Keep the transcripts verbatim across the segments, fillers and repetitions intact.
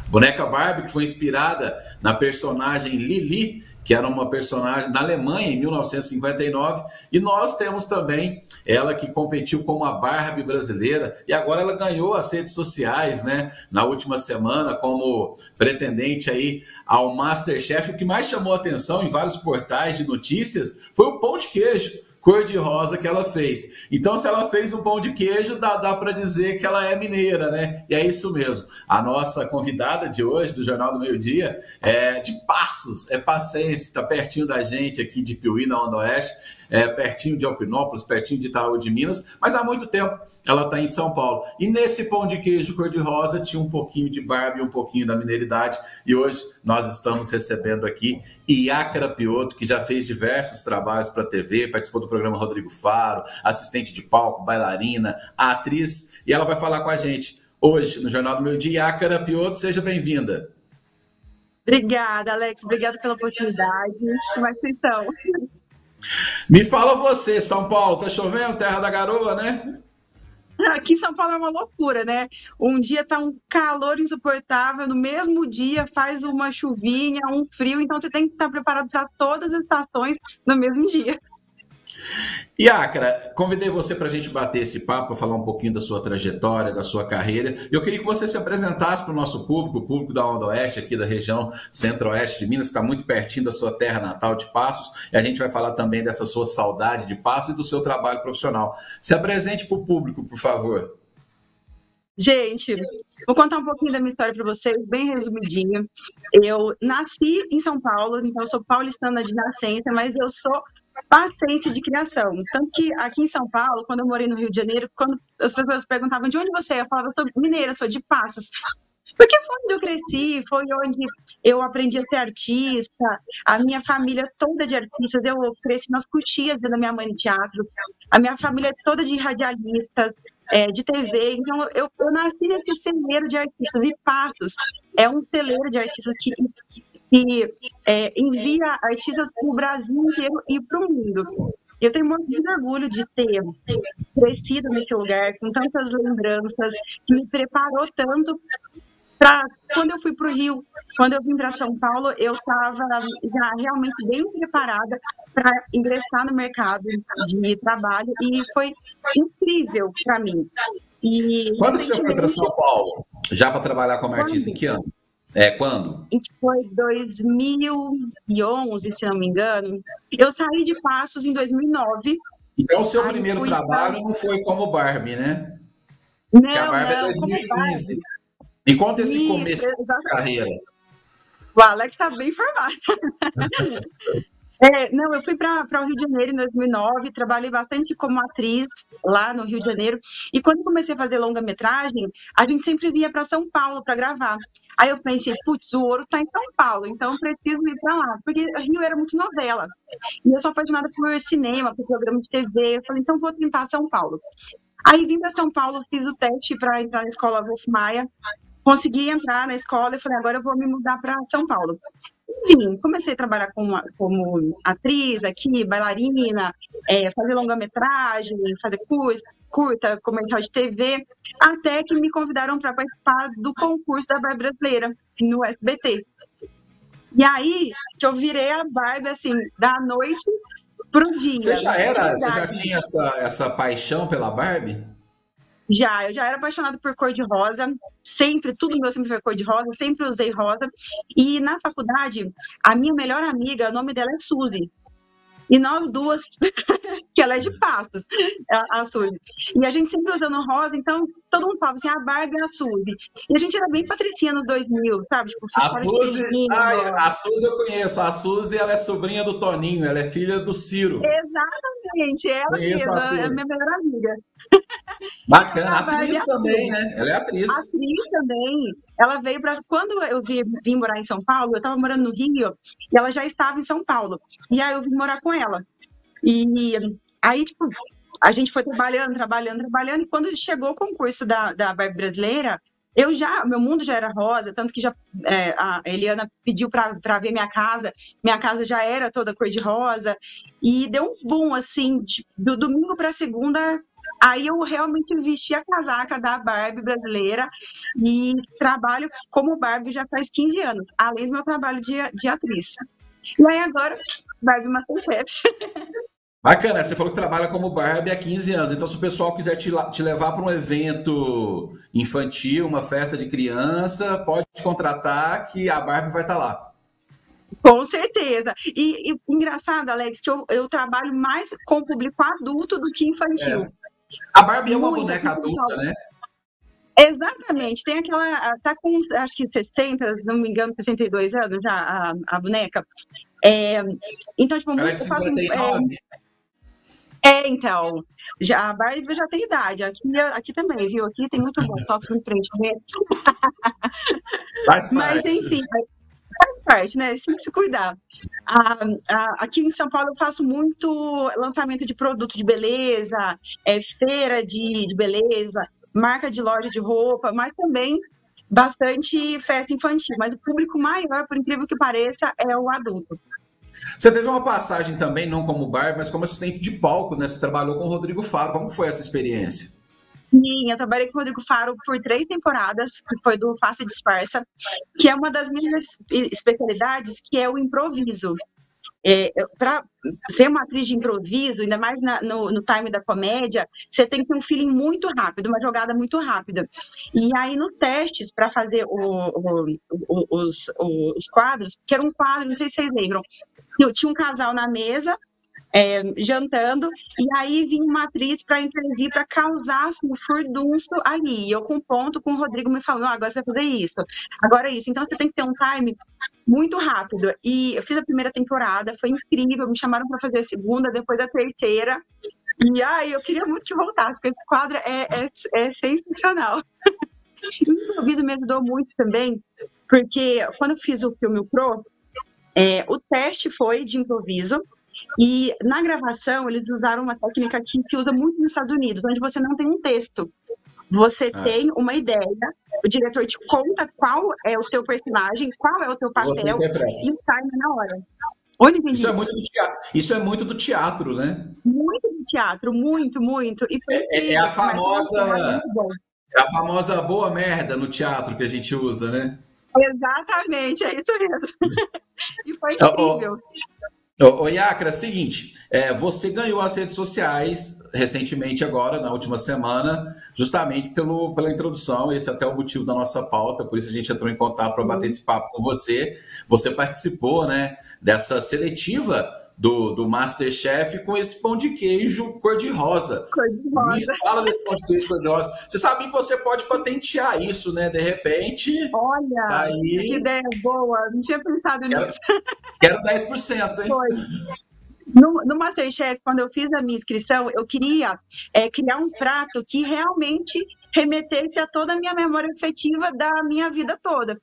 Boneca Barbie, que foi inspirada na personagem Lili, que era uma personagem da Alemanha em mil novecentos e cinquenta e nove, e nós temos também ela que competiu como a Barbie brasileira, e agora ela ganhou as redes sociais, né, na última semana, como pretendente aí ao MasterChef. O que mais chamou a atenção em vários portais de notícias foi o pão de queijo cor-de-rosa que ela fez. Então, se ela fez um pão de queijo, dá, dá para dizer que ela é mineira, né? E é isso mesmo. A nossa convidada de hoje, do Jornal do Meio Dia, é de Passos, é passense, está pertinho da gente aqui de Piuí, na Onda Oeste, é pertinho de Alpinópolis, pertinho de Itaú de Minas, mas há muito tempo ela está em São Paulo. E nesse pão de queijo cor-de-rosa tinha um pouquinho de Barbie, um pouquinho da mineiridade, e hoje nós estamos recebendo aqui Iácara Pioto, que já fez diversos trabalhos para a T V, participou do programa Rodrigo Faro, assistente de palco, bailarina, atriz, e ela vai falar com a gente hoje no Jornal do Meio Dia. Iácara Pioto, seja bem-vinda. Obrigada, Alex, obrigada pela oportunidade. Como é que vocês estão? Me fala você, São Paulo, tá chovendo, terra da garoa, né? Aqui em São Paulo é uma loucura, né? Um dia tá um calor insuportável, no mesmo dia faz uma chuvinha, um frio, então você tem que estar preparado para todas as estações no mesmo dia. Iácara, convidei você para a gente bater esse papo, para falar um pouquinho da sua trajetória, da sua carreira. Eu queria que você se apresentasse para o nosso público, o público da Onda Oeste, aqui da região centro-oeste de Minas, que está muito pertinho da sua terra natal de Passos, e a gente vai falar também dessa sua saudade de Passos e do seu trabalho profissional. Se apresente para o público, por favor. Gente, vou contar um pouquinho da minha história para vocês, bem resumidinho. Eu nasci em São Paulo, então eu sou paulistana de nascença, mas eu sou passense de criação. Tanto que aqui em São Paulo, quando eu morei no Rio de Janeiro, quando as pessoas perguntavam de onde você é, eu falava, eu sou mineira, sou de Passos. Porque foi onde eu cresci, foi onde eu aprendi a ser artista, a minha família toda de artistas, eu cresci nas coxias da minha mãe no teatro, a minha família toda de radialistas, é, de T V, então eu, eu nasci nesse celeiro de artistas, e Passos é um celeiro de artistas que, que é, envia artistas para o Brasil inteiro e para o mundo. Eu tenho muito orgulho de ter crescido nesse lugar, com tantas lembranças, que me preparou tanto para quando eu fui para o Rio, quando eu vim para São Paulo, eu estava já realmente bem preparada para ingressar no mercado de trabalho, e foi incrível para mim. E quando que você foi para São Paulo? Já para trabalhar como artista? Em que ano? É, quando? Foi dois mil e onze, se não me engano. Eu saí de Passos em dois mil e nove. Então, o seu primeiro trabalho pra... não foi como Barbie, né? Não, porque a Barbie não, é dois mil e quinze. Me conta esse Isso, começo exatamente. de carreira. O Alex está bem informado. É, não, eu fui para o Rio de Janeiro em dois mil e nove, trabalhei bastante como atriz lá no Rio de Janeiro, e quando comecei a fazer longa-metragem, a gente sempre vinha para São Paulo para gravar. Aí eu pensei, putz, o ouro está em São Paulo, então eu preciso ir para lá, porque Rio era muito novela, e eu sou apaixonada por cinema, por programa de T V, eu falei, então vou tentar São Paulo. Aí vim para São Paulo, fiz o teste para entrar na escola Wolf Maia, consegui entrar na escola e falei, agora eu vou me mudar para São Paulo. Enfim, comecei a trabalhar como, como atriz aqui, bailarina, é, fazer longa-metragem, fazer curso, curta, comercial de T V, até que me convidaram para participar do concurso da Barbie brasileira no S B T. E aí que eu virei a Barbie, assim, da noite pro dia. Você já era, você já tinha essa, essa paixão pela Barbie? Já, eu já era apaixonada por cor-de-rosa, sempre, tudo meu sempre foi cor-de-rosa, sempre usei rosa. E na faculdade, a minha melhor amiga, o nome dela é Suzy. E nós duas, que ela é de Passos, a, a Suzy. E a gente sempre usando rosa, então todo mundo falava assim, a Barbie é a Suzy. E a gente era bem patricinha nos dois mil, sabe? Tipo, a Suzy, ai, a Suzy eu conheço. A Suzy, ela é sobrinha do Toninho, ela é filha do Ciro. Exatamente, ela conheço mesma, a, é a minha melhor amiga. Bacana, atriz também, né? Ela é atriz. Atriz também. Ela veio para... Quando eu vim, vim morar em São Paulo, eu estava morando no Rio, e ela já estava em São Paulo. E aí eu vim morar com ela. E aí, tipo, a gente foi trabalhando, trabalhando, trabalhando, e quando chegou o concurso da, da Barbie brasileira, eu já, meu mundo já era rosa, tanto que já é, a Eliana pediu para ver minha casa, minha casa já era toda cor de rosa, e deu um boom, assim, de, do domingo para segunda, Aí eu realmente vesti a casaca da Barbie brasileira e trabalho como Barbie já faz quinze anos, além do meu trabalho de, de atriz. E aí agora, Barbie Masterchef. Bacana, você falou que trabalha como Barbie há quinze anos, então se o pessoal quiser te, te levar para um evento infantil, uma festa de criança, pode te contratar que a Barbie vai estar lá. Com certeza. E, e engraçado, Alex, que eu, eu trabalho mais com público adulto do que infantil. É. A Barbie é uma Muito, boneca adulta, né? Exatamente. Tem aquela... Tá com, acho que sessenta, se não me engano, sessenta e dois anos já, a, a boneca. É, então, tipo... Ela é de cinquenta e nove. É, é, então... Já, a Barbie já tem idade. Aqui, aqui também, viu? Aqui tem muito botox no frente. Faz Mas, parte. enfim... Faz parte, né? A gente tem que se cuidar. Ah, ah, aqui em São Paulo eu faço muito lançamento de produto de beleza, é, feira de, de beleza, marca de loja de roupa, mas também bastante festa infantil. Mas o público maior, por incrível que pareça, é o adulto. Você teve uma passagem também, não como Barbie, mas como assistente de palco, né? Você trabalhou com o Rodrigo Faro. Como foi essa experiência? Sim, eu trabalhei com o Rodrigo Faro por três temporadas, que foi do Face e Disfarça, que é uma das minhas especialidades, que é o improviso. É, para ser uma atriz de improviso, ainda mais na, no, no time da comédia, você tem que ter um feeling muito rápido, uma jogada muito rápida. E aí, nos testes, para fazer o, o, o, os, os quadros, que era um quadro, não sei se vocês lembram, eu tinha um casal na mesa, É, jantando, e aí vinha uma atriz para intervir, para causar assim, um furdunço ali. Eu com ponto, com o Rodrigo me falando, oh, agora você vai fazer isso, agora isso. Então você tem que ter um time muito rápido. E eu fiz a primeira temporada, foi incrível, me chamaram para fazer a segunda, depois a terceira. E ai, eu queria muito que voltasse, porque esse quadro é, é, é sensacional. O improviso me ajudou muito também, porque quando eu fiz o filme O Pro, é, o teste foi de improviso. E na gravação, eles usaram uma técnica que se usa muito nos Estados Unidos, onde você não tem um texto. Você Nossa. tem uma ideia, o diretor te conta qual é o seu personagem, qual é o seu papel, e o time na hora. Onde isso, é muito do teatro. Isso é muito do teatro, né? Muito do teatro, muito, muito. E foi é, é a famosa. É a famosa boa merda no teatro que a gente usa, né? Exatamente, é isso mesmo. E foi incrível. Ô, ô Iacra, seguinte, é, você ganhou as redes sociais recentemente agora, na última semana, justamente pelo, pela introdução, esse é até o motivo da nossa pauta, por isso a gente entrou em contato para bater esse papo com você. Você participou, né, dessa seletiva do, do Masterchef com esse pão de queijo cor-de-rosa. Cor-de-rosa. Me fala desse pão de queijo cor-de-rosa. Você sabe que você pode patentear isso, né? De repente... Olha, tá aí... que ideia boa. Não tinha pensado quero, nisso. Quero dez por cento, hein? Foi. No, no Masterchef, quando eu fiz a minha inscrição, eu queria é, criar um prato que realmente remetesse a toda a minha memória afetiva da minha vida toda.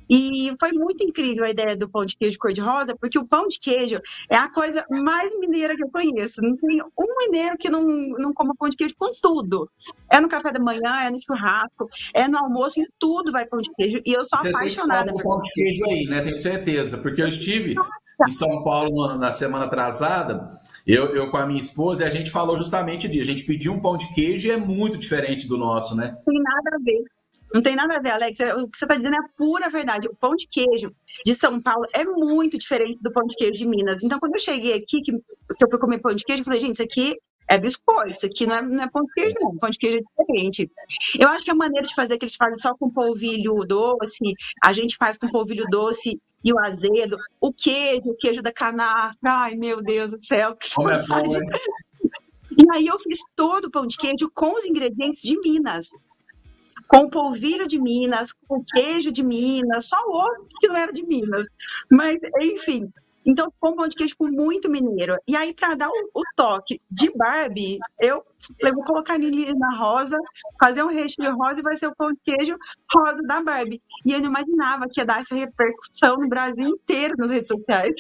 E foi muito incrível a ideia do pão de queijo cor-de-rosa, porque o pão de queijo é a coisa mais mineira que eu conheço. Não tem um mineiro que não, não coma pão de queijo com tudo. É no café da manhã, é no churrasco, é no almoço, em tudo vai pão de queijo. E eu sou Você apaixonada por pão de queijo aí, né? Tenho certeza, porque eu estive em São Paulo na semana atrasada, eu, eu com a minha esposa, e a gente falou justamente disso. A gente pediu um pão de queijo e é muito diferente do nosso, né? Não tem nada a ver. Não tem nada a ver, Alex. O que você está dizendo é a pura verdade. O pão de queijo de São Paulo é muito diferente do pão de queijo de Minas. Então, quando eu cheguei aqui, que, que eu fui comer pão de queijo, eu falei, gente, isso aqui é biscoito, isso aqui não é, não é pão de queijo, não. Pão de queijo é diferente. Eu acho que a maneira de fazer que eles fazem só com polvilho doce, a gente faz com polvilho doce e o azedo, o queijo, o queijo da canastra, ai, meu Deus do céu. Que Como é bom, hein? E aí eu fiz todo o pão de queijo com os ingredientes de Minas. Com o polvilho de Minas, com o queijo de Minas, só o ovo que não era de Minas. Mas, enfim, então ficou um pão de queijo muito mineiro. E aí, para dar o, o toque de Barbie, eu, eu vou colocar ele na rosa, fazer um recheio rosa e vai ser o pão de queijo rosa da Barbie. E eu não imaginava que ia dar essa repercussão no Brasil inteiro nas redes sociais.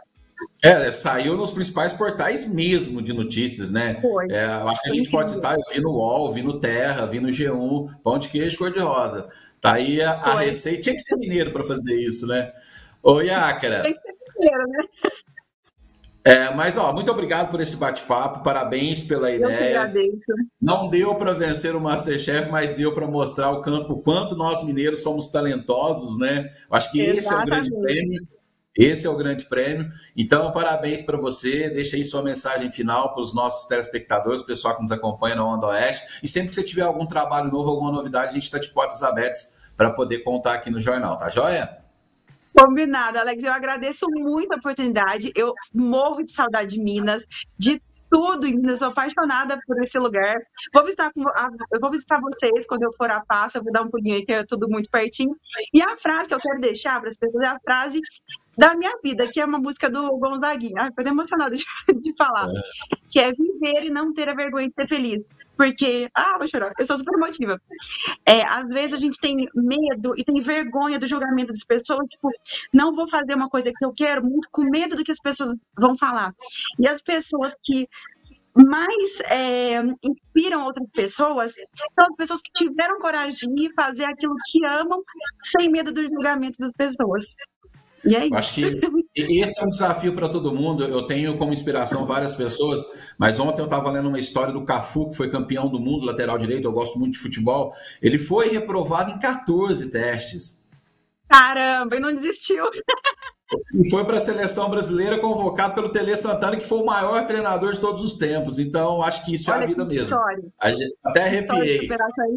É, saiu nos principais portais mesmo de notícias, né? Foi. É, eu acho que a gente pode citar, eu vi no U O L, vi no Terra, vi no G um, pão de queijo cor-de-rosa. Tá aí a, a receita. Tinha que ser mineiro para fazer isso, né? Ô, Iacra. Tem que ser mineiro, né? É, mas, ó, muito obrigado por esse bate-papo, parabéns pela Eu que ideia. agradeço. Não deu para vencer o MasterChef, mas deu para mostrar o, campo, o quanto nós mineiros somos talentosos, né? Acho que Exatamente. Esse é o grande prêmio. Esse é o grande prêmio. Então, parabéns para você. Deixa aí sua mensagem final para os nossos telespectadores, o pessoal que nos acompanha na Onda Oeste. E sempre que você tiver algum trabalho novo, alguma novidade, a gente está de portas abertas para poder contar aqui no Jornal, tá joia? Combinado, Alex. Eu agradeço muito a oportunidade. Eu morro de saudade de Minas, de tudo em Minas. Sou apaixonada por esse lugar. Vou visitar, eu vou visitar vocês quando eu for a Passo. Eu vou dar um pulinho aí, que é tudo muito pertinho. E a frase que eu quero deixar para as pessoas é a frase da minha vida, que é uma música do Gonzaguinha. Ai, tô emocionada de, de falar. É. Que é viver e não ter a vergonha de ser feliz. Porque, ah, vou chorar, eu sou super emotiva. É, às vezes a gente tem medo e tem vergonha do julgamento das pessoas, tipo, não vou fazer uma coisa que eu quero, muito com medo do que as pessoas vão falar. E as pessoas que mais é, inspiram outras pessoas são as pessoas que tiveram coragem de fazer aquilo que amam, sem medo do julgamento das pessoas. E aí? Eu acho que esse é um desafio para todo mundo. Eu tenho como inspiração várias pessoas, mas ontem eu estava lendo uma história do Cafu, que foi campeão do mundo, lateral direito. Eu gosto muito de futebol. Ele foi reprovado em quatorze testes. Caramba, e não desistiu. E foi para a seleção brasileira, convocado pelo Tele Santana, que foi o maior treinador de todos os tempos. Então, acho que isso Olha é a vida mesmo. A gente, até arrepiei.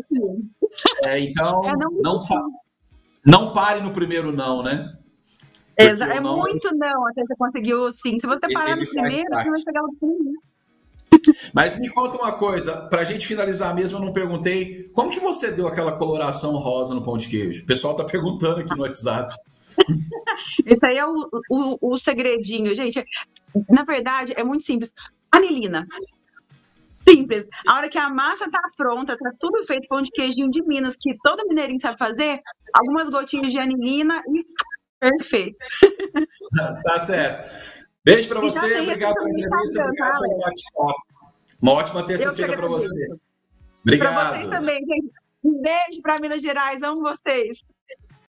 É, então, é, não, não, não pare no primeiro não, né? Exato, é não, muito não, até você conseguiu sim. Se você parar no primeiro, você vai chegar no primeiro. Mas me conta uma coisa, para a gente finalizar mesmo, eu não perguntei, como que você deu aquela coloração rosa no pão de queijo? O pessoal tá perguntando aqui no WhatsApp. Isso aí é o, o, o segredinho, gente. Na verdade, é muito simples. Anilina. Simples. A hora que a massa tá pronta, tá tudo feito, pão de queijinho de Minas, que todo mineirinho sabe fazer, algumas gotinhas de anilina e... Perfeito. Tá certo. Beijo para você, obrigado pela entrevista, obrigado pelo bate-papo. Uma ótima terça-feira para você. Obrigado. Para vocês também, gente. Um beijo para Minas Gerais, amo vocês.